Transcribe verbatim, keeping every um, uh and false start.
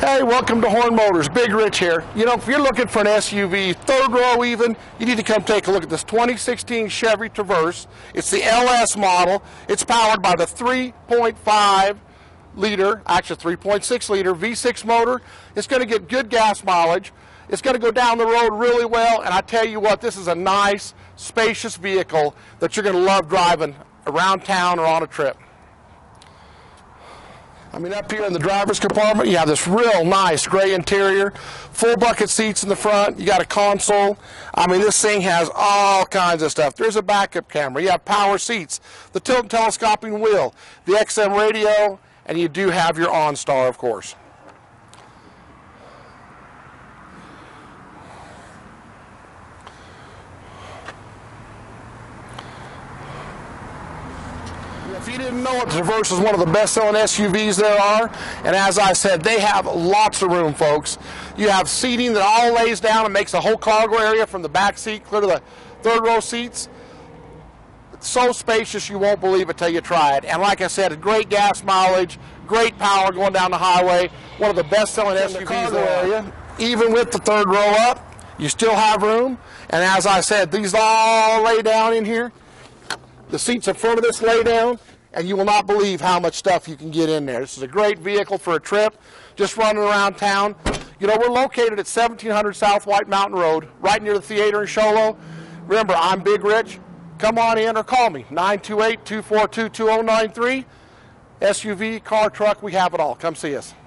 Hey, welcome to Horn Motors. Big Rich here. You know, if you're looking for an S U V, third row even, you need to come take a look at this twenty sixteen Chevy Traverse. It's the L S model. It's powered by the three point five liter, actually three point six liter V six motor. It's going to get good gas mileage. It's going to go down the road really well, and I tell you what, this is a nice, spacious vehicle that you're going to love driving around town or on a trip. I mean, up here in the driver's compartment, you have this real nice gray interior, full bucket seats in the front, you got a console. I mean, this thing has all kinds of stuff. There's a backup camera, you have power seats, the tilt and telescoping wheel, the X M radio, and you do have your OnStar, of course. If you didn't know it, the Traverse is one of the best-selling S U Vs there are, and as I said, they have lots of room, folks. You have seating that all lays down and makes the whole cargo area from the back seat clear to the third row seats. It's so spacious you won't believe it till you try it. And like I said, a great gas mileage, great power going down the highway, one of the best-selling S U Vs there area. Even with the third row up, you still have room, and as I said, these all lay down in here. The seats in front of this lay down, and you will not believe how much stuff you can get in there. This is a great vehicle for a trip, just running around town. You know, we're located at seventeen hundred South White Mountain Road, right near the theater in Show Low. Remember, I'm Big Rich. Come on in or call me, nine two eight, two four two, two zero nine three. S U V, car, truck, we have it all. Come see us.